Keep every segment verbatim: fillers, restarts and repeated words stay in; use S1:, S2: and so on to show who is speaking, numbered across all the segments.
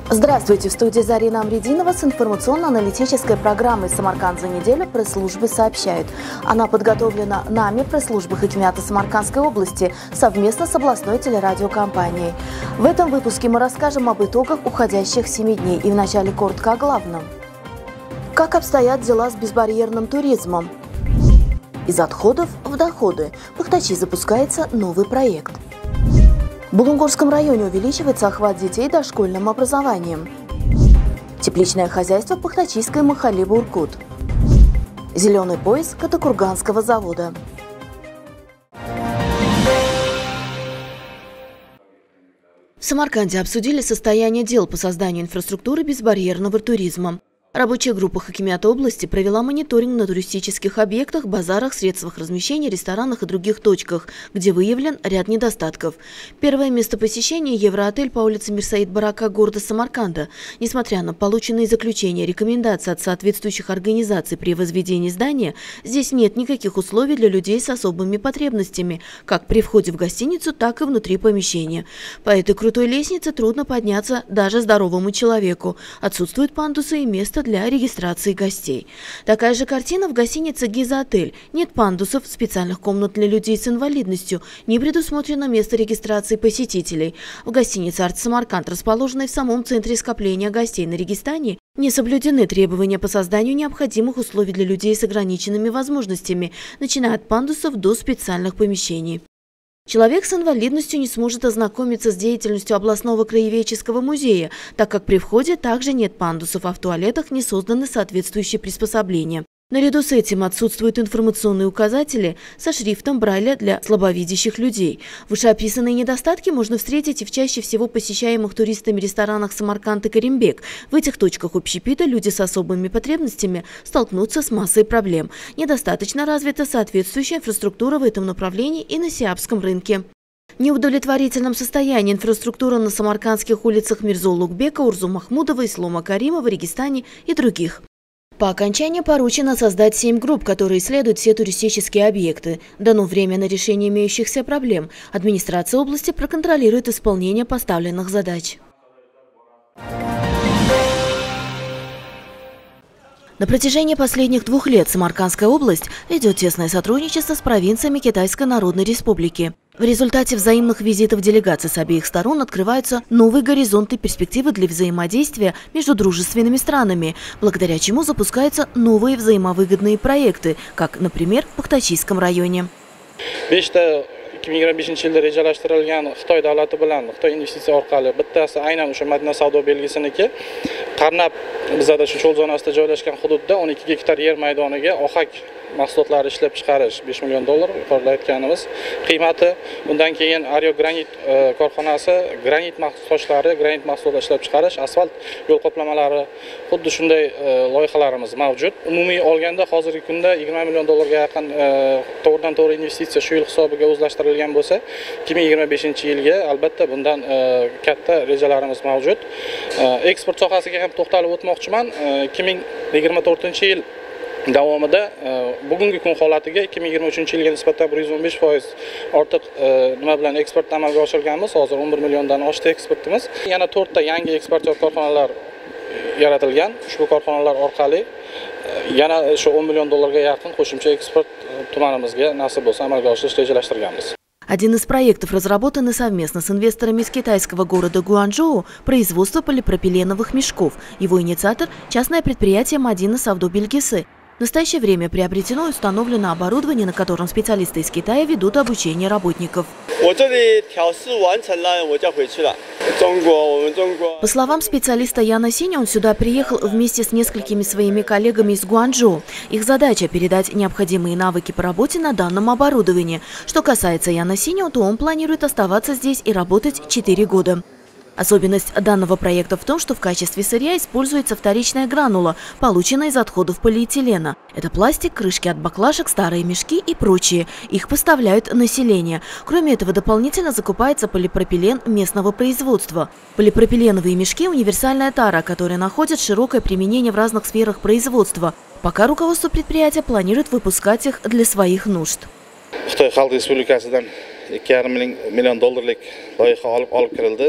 S1: Здравствуйте! В студии Зарина Амрединова с информационно-аналитической программой «Самарканд за неделю» пресс-службы сообщают. Она подготовлена нами, пресс-службы Хакимията Самаркандской области, совместно с областной телерадиокомпанией. В этом выпуске мы расскажем об итогах уходящих семи дней и вначале коротко о главном. Как обстоят дела с безбарьерным туризмом? Из отходов в доходы. В Пахтачи запускается новый проект. В Булунгурском районе увеличивается охват детей дошкольным образованием. Тепличное хозяйство Пахтачийской махалле Буркут. Зеленый пояс Катакурганского завода. В Самарканде обсудили состояние дел по созданию инфраструктуры безбарьерного туризма. Рабочая группа Хакимията области провела мониторинг на туристических объектах, базарах, средствах размещения, ресторанах и других точках, где выявлен ряд недостатков. Первое место посещения – Евроотель по улице Мирсаид Барака города Самарканда. Несмотря на полученные заключения и рекомендации от соответствующих организаций при возведении здания, здесь нет никаких условий для людей с особыми потребностями, как при входе в гостиницу, так и внутри помещения. По этой крутой лестнице трудно подняться даже здоровому человеку. Отсутствуют пандусы и место для регистрации гостей. Такая же картина в гостинице «Гиза-отель». Нет пандусов, специальных комнат для людей с инвалидностью, не предусмотрено место регистрации посетителей. В гостинице «Арт Самарканд», расположенной в самом центре скопления гостей на Регистане, не соблюдены требования по созданию необходимых условий для людей с ограниченными возможностями, начиная от пандусов до специальных помещений. Человек с инвалидностью не сможет ознакомиться с деятельностью областного краеведческого музея, так как при входе также нет пандусов, а в туалетах не созданы соответствующие приспособления. Наряду с этим отсутствуют информационные указатели со шрифтом Брайля для слабовидящих людей. Вышеописанные недостатки можно встретить и в чаще всего посещаемых туристами ресторанах Самарканд и Каримбек. В этих точках общепита люди с особыми потребностями столкнутся с массой проблем. Недостаточно развита соответствующая инфраструктура в этом направлении и на Сиапском рынке. В неудовлетворительном состоянии инфраструктура на самаркандских улицах Мирзо-Улугбека, Урзу-Махмудова, Ислома Каримова, Регистане и других. По окончании поручено создать семь групп, которые исследуют все туристические объекты. Дано время на решение имеющихся проблем. Администрация области проконтролирует исполнение поставленных задач. На протяжении последних двух лет Самаркандская область ведет тесное сотрудничество с провинциями Китайской Народной Республики. В результате взаимных визитов делегаций с обеих сторон открываются новые горизонты и перспективы для взаимодействия между дружественными странами, благодаря чему запускаются новые взаимовыгодные проекты, как, например, в Пахтачийском районе.
S2: ikki ming yigirma beshinchi yilda rejalashtirilgan Xitoy davlati bilan Xitoy investitsiya orqali bittasi aynan o'sha Madina savdo belgisiniki Qarnab bizada shu cho'l zonasida joylashgan hududda o'n ikki gektar yer maydoniga ohak mahsulotlari ishlab chiqarish besh million dollar yuqorida aytganimiz. Qiymati bundan keyin Aryo Granit korxonasi granit toshlari, granit mahsulotlar ishlab chiqarish, asfalt yo'l qoplamalari, xuddi shunday loyihalarimiz mavjud. Umumiy olganda hozirgi kunda yigirma million dollarga yaqin to'g'ridan to'g'ri investitsiya shu yil hisobiga o'zlashtirilgan bo'lsa, ikki ming yigirma beshinchi yilga albatta bundan katta rejalarimiz mavjud. Eksport sohasiga ham to'xtalib o'tmoqchiman. ikki ming yigirma to'rtinchi yil davomida bugungi kun holatiga ikki ming yigirma uchinchi yilga nisbatan bir yuz o'n besh foiz ortiq nima bilan eksport amalga oshirganmiz. Hozir o'n bir milliondan oshdi eksportimiz. Yana to'rtta yangi eksportyor korxonalar yaratilgan. Ushbu korxonalar orqali yana shu o'n million dollarga yaqin qo'shimcha eksport tumanimizga nasib bo'lsa amalga oshirish rejalashtirganmiz.
S1: Один из проектов, разработанный совместно с инвесторами из китайского города Гуанчжоу, производство полипропиленовых мешков. Его инициатор – частное предприятие Мадина Савдо Белгисы. В настоящее время приобретено и установлено оборудование, на котором специалисты из Китая ведут обучение работников. По словам специалиста Яна Синя, он сюда приехал вместе с несколькими своими коллегами из Гуанчжоу. Их задача – передать необходимые навыки по работе на данном оборудовании. Что касается Яна Синя, то он планирует оставаться здесь и работать четыре года. Особенность данного проекта в том, что в качестве сырья используется вторичная гранула, полученная из отходов полиэтилена. Это пластик, крышки от баклажек, старые мешки и прочее. Их поставляют население. Кроме этого, дополнительно закупается полипропилен местного производства. Полипропиленовые мешки – универсальная тара, которая находит широкое применение в разных сферах производства. Пока руководство предприятия планирует выпускать их для своих нужд.
S2: Xitoy Xalq Respublikasidan ikki yarim million dollarlik loyiha olib olib kirildi.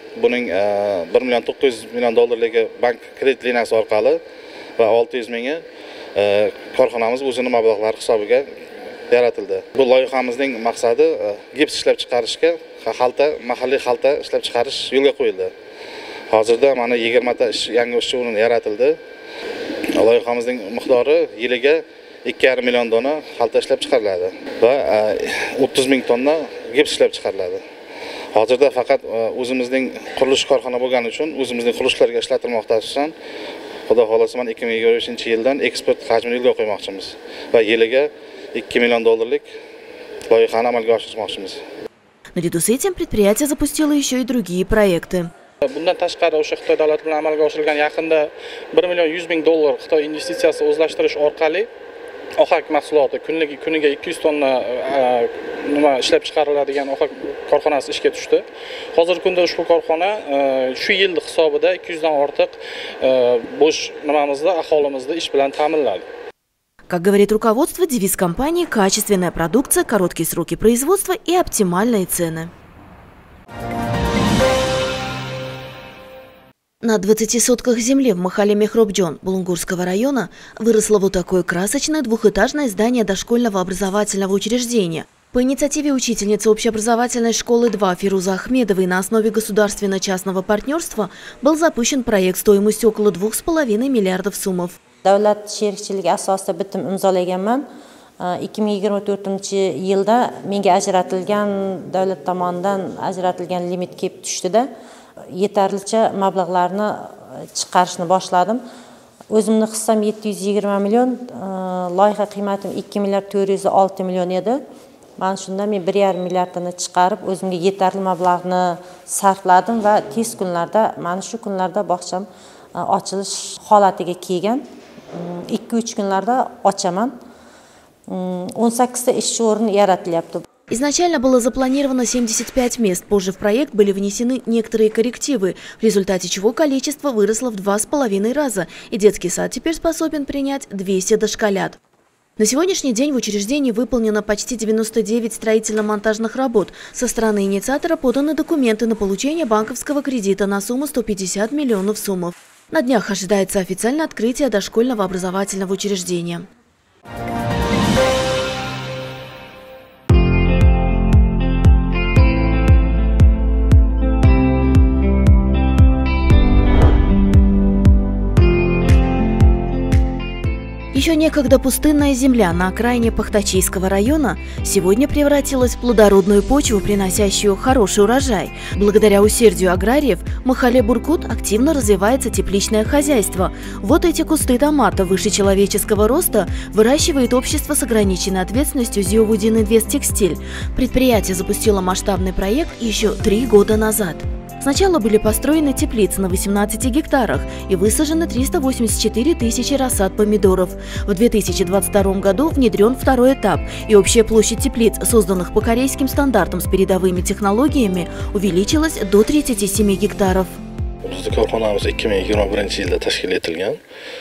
S3: Buning bir million to'qqiz yuz million dollarligi bank kredit liniyasi orqali va olti yuz mingi korxonamiz o'zining mablag'lari hisobiga yaratildi. Bu loyihamizning maqsadi gips ishlab chiqarishga, xalta, mahalliy xalta ishlab chiqarish yo'lga qo'yildi. Hozirda mana yigirma ta yangi ish o'rni yaratildi. Loyihamizning miqdori yiliga ikki yarim million dona xalta ishlab chiqariladi va o'ttiz ming tonna gips ishlab chiqariladi. Hozirda faqat o'zimizning qurilish korxona bo'lgani uchun o'zimizning qurilishlarga ishlatilmoqda. Xususan, Xudo xolasa mana ikki ming yigirma beshinchi yildan eksport hajmini yo'lga qo'ymoqchimiz va yiliga ikki million dollarlik loyihani amalga oshirmoqchimiz.
S1: Наряду с этим предприятие запустило еще и другие проекты.
S2: Bundan tashqari o'sha Xitoy davlati bilan amalga oshirilgan yaqinda bir million yuz ming dollar Xitoy investitsiyasi o'zlashtirish orqali ohak mahsuloti kunligi kuniga ikki yuz tonna nima ishlab chiqariladigan ohak korxonasi ishga tushdi. Hozirgi kunda ushbu korxona shu yil hisobida ikki yuz dan ortiq bo'sh nimamizda aholimizni ish bilan ta'minladi.
S1: Как говорит руководство, девиз компании – качественная продукция, короткие сроки производства и оптимальные цены. На двадцати сотках земли в Махале Мехробджон Булунгурского района выросло вот такое красочное двухэтажное здание дошкольного образовательного учреждения. По инициативе учительницы общеобразовательной школы два Фируза Ахмедовой на основе государственно-частного партнерства был запущен проект стоимостью около двух с половиной миллиардов сумов.
S4: Davlat sherikchiligi asosida bitim imzolaganman. ikki ming yigirma to'rtinchi yilda menga ajratilgan davlat tomonidan ajratilgan limit kelib tushdi-da, yetarlicha mablag'larni chiqarishni boshladim. O'zimning hissam yetti yuz yigirma million, loyiha qiymatim ikki milliard to'rt yuz olti million edi. Mana shunda men bir yarim milliardni chiqarib, o'zimga yetarli mablag'ni sarfladim va tez kunlarda, mana shu kunlarda bog'cham ochilish holatiga kelgan. ikki uch kunlarda ochaman. o'n sakkizta ish o'rni yaratilyapti.
S1: Изначально было запланировано семьдесят пять мест, позже в проект были внесены некоторые коррективы, в результате чего количество выросло в два с половиной раза, и детский сад теперь способен принять двести дошколят. На сегодняшний день в учреждении выполнено почти девяносто девять строительно-монтажных работ. Со стороны инициатора поданы документы на получение банковского кредита на сумму сто пятьдесят миллионов сумов. На днях ожидается официальное открытие дошкольного образовательного учреждения. Еще некогда пустынная земля на окраине Пахтачийского района сегодня превратилась в плодородную почву, приносящую хороший урожай. Благодаря усердию аграриев в Махале Буркут активно развивается тепличное хозяйство. Вот эти кусты томата выше человеческого роста выращивает общество с ограниченной ответственностью Зиовудин Инвесттекстиль. Предприятие запустило масштабный проект еще три года назад. Сначала были построены теплицы на восемнадцати гектарах и высажены триста восемьдесят четыре тысячи рассад помидоров. В две тысячи двадцать втором году внедрен второй этап, и общая площадь теплиц, созданных по корейским стандартам с передовыми технологиями, увеличилась до тридцати семи гектаров.
S5: Bizning korxonamiz ikki ming yigirma birinchi yilda tashkil etilgan.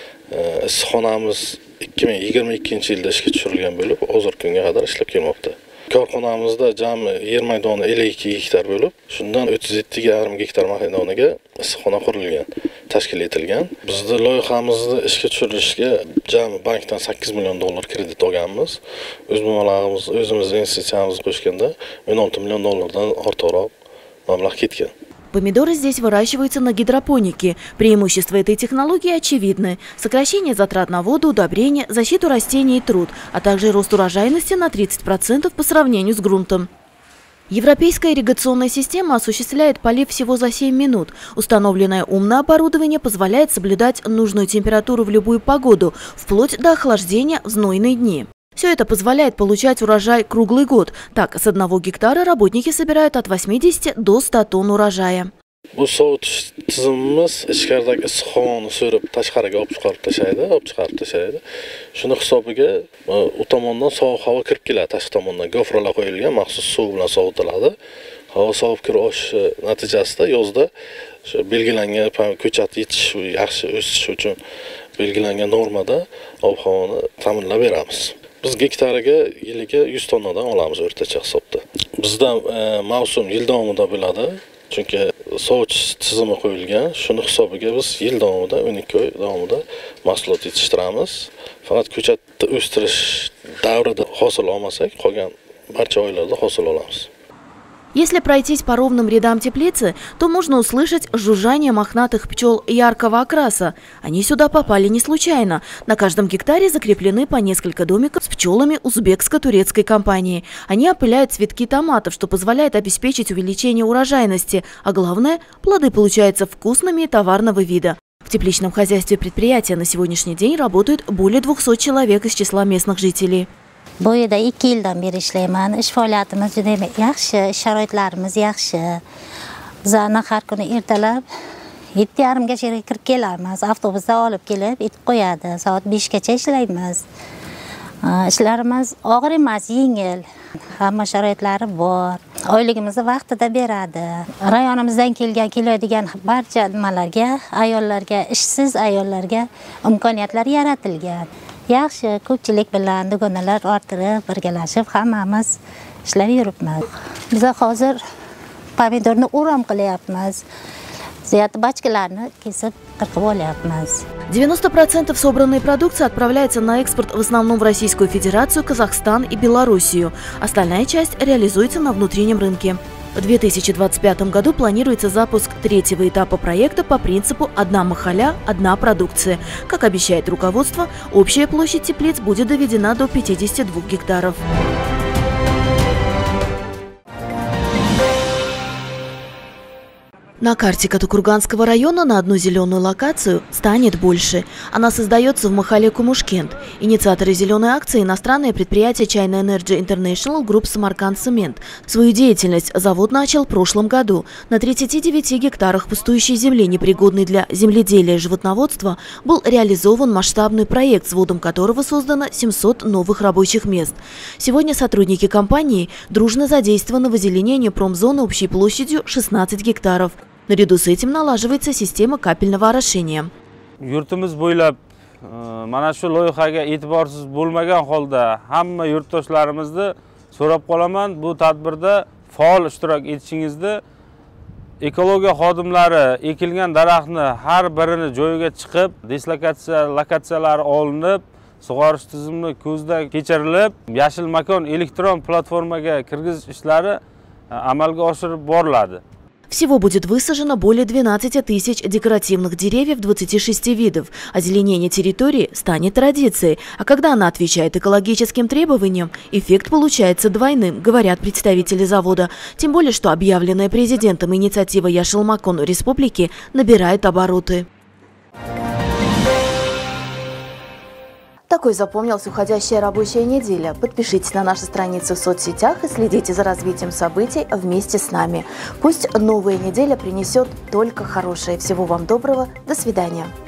S5: Issiqxonamiz ikki ming yigirma ikkinchi yilda ishga tushirilgan bo'lib, hozirgi kunga qadar ishlab kelmoqda. Korxonamizda jami yer maydoni ellik ikki gektar bo'lib, shundan o'ttiz yetti yarim gektar maydoniga issiqxona qurilgan, tashkil etilgan. Bizning loyihamizni ishga tushirishga jami bankdan sakkiz million dollar kredit olganmiz. O'z mablag'imiz, o'zimiz investitsiyamizni qo'shganda o'n olti million dollardan ortiqroq mablag' ketgan.
S1: Помидоры здесь выращиваются на гидропонике. Преимущества этой технологии очевидны. Сокращение затрат на воду, удобрения, защиту растений и труд, а также рост урожайности на тридцать процентов по сравнению с грунтом. Европейская ирригационная система осуществляет полив всего за семь минут. Установленное умное оборудование позволяет соблюдать нужную температуру в любую погоду, вплоть до охлаждения в знойные дни. Все это позволяет получать урожай круглый год. Так, с одного гектара работники собирают от восьмидесяти до ста тонн урожая.
S5: Bu sovutish tizimimiz ichkaridagi issiq havoni so'rib tashqariga olib chiqarib tashlaydi, olib chiqarib tashlaydi. Shuni hisobiga u tomondan sovuq havo kirib keladi, tashqi tomondan gofralar qo'yilgan, maxsus suv bilan sovitiladi. Havo sovib kirib oshishi natijasida yozda belgilangan ko'chat yetish, yaxshi o'sish uchun belgilangan normada ob-havoni ta'minlab beramiz. Biz gektariga yiliga yuz tonnadan olamiz o'rtacha hisobda. Bizda mavsum yil davomida bo'ladi. Chunki sovutish tizimi qo'yilgan. Shuni hisobiga biz yil davomida, o'n ikki oy davomida mahsulot yetishtiramiz. Faqat ko'chatni o'stirish davrida hosil olmasak, qolgan barcha oylarda hosil olamiz.
S1: Если пройтись по ровным рядам теплицы, то можно услышать жужжание мохнатых пчел яркого окраса. Они сюда попали не случайно. На каждом гектаре закреплены по несколько домиков с пчелами узбекско-турецкой компании. Они опыляют цветки томатов, что позволяет обеспечить увеличение урожайности. А главное, плоды получаются вкусными и товарного вида. В тепличном хозяйстве предприятия на сегодняшний день работают более двухсот человек из числа местных жителей.
S6: Bu yerda ikki yildan beri ishlayman. Ish faoliyatimiz juda yaxshi, sharoitlarimiz yaxshi. Bizlarni har kuni ertalab yetti yarim gacha yerga kirib kelamiz. Avtobusda olib kelib, etib qo'yadi. Soat besh gacha ishlaymiz. Ishlarimiz og'ir emas, yengil. Hamma sharoitlari bor. Oyligimizni vaqtida beradi. Rayonimizdan kelgan, keladigan barcha nimalarga, ayollarga, ishsiz ayollarga imkoniyatlar yaratilgan. Yaxshi, ko'pchilik bilan dugonalar orttirib, birgalashib hammamiz ishlab yuribmiz. Biz hozir pomidorni o'ram qilyapmiz. Ziyat bachkalarni kesib qirqib olyapmiz.
S1: девяносто процентов собранной продукции отправляется на экспорт в основном в Российскую Федерацию, Казахстан и Белоруссию. Остальная часть реализуется на внутреннем рынке. В две тысячи двадцать пятом году планируется запуск третьего этапа проекта по принципу «одна махаля, одна продукция». Как обещает руководство, общая площадь теплиц будет доведена до пятидесяти двух гектаров. На карте Катукурганского района на одну зеленую локацию станет больше. Она создается в Махале Кумушкент. Инициаторы зеленой акции – иностранное предприятие China Energy International Group Samarkand Cement. Свою деятельность завод начал в прошлом году. На тридцати девяти гектарах пустующей земли, непригодной для земледелия и животноводства, был реализован масштабный проект, с вводом которого создано семьсот новых рабочих мест. Сегодня сотрудники компании дружно задействованы в озеленении промзоны общей площадью шестнадцать гектаров. Наряду с этим налаживается система капельного орошения.
S7: Yurtimiz bo'ylab mana shu loyihaga e'tiborsiz bo'lmagan holda hamma yurtdoshlarimizni so'rab qolaman, bu tadbirda faol ishtirok etishingizni. Ekologiya xodimlari ekilgan daraxtni har birini joyiga chiqib, dislokatsiya lokatsiyalari olinib, sug'orish tizimi ko'zdan kechirilib, yashil makon elektron platformaga kirgizish ishlari amalga oshirib boriladi.
S1: Всего будет высажено более двенадцати тысяч декоративных деревьев двадцати шести видов. Озеленение территории станет традицией, а когда она отвечает экологическим требованиям, эффект получается двойным, говорят представители завода. Тем более, что объявленная президентом инициатива Яшил Макон Республики набирает обороты. Такой запомнилась уходящая рабочая неделя. Подпишитесь на наши страницы в соцсетях и следите за развитием событий вместе с нами. Пусть новая неделя принесет только хорошее. Всего вам доброго. До свидания.